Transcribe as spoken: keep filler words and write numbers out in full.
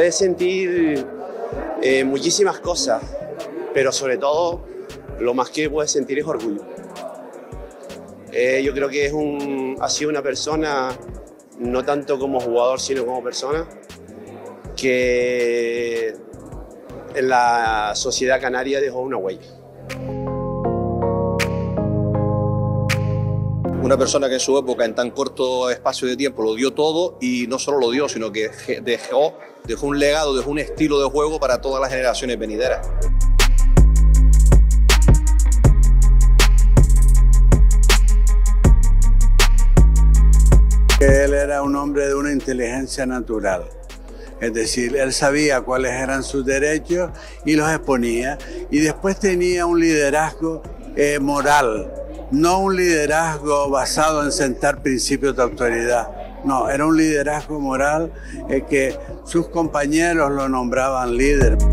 puede sentir eh, muchísimas cosas, pero sobre todo lo más que puede sentir es orgullo. Eh, yo creo que es un, ha sido una persona, no tanto como jugador, sino como persona, que en la sociedad canaria dejó una huella. Una persona que en su época, en tan corto espacio de tiempo, lo dio todo, y no solo lo dio, sino que dejó, dejó un legado, dejó un estilo de juego para todas las generaciones venideras. Él era un hombre de una inteligencia natural. Es decir, él sabía cuáles eran sus derechos y los exponía. Y después tenía un liderazgo eh, moral, no un liderazgo basado en sentar principios de autoridad. No, era un liderazgo moral eh, que sus compañeros lo nombraban líder.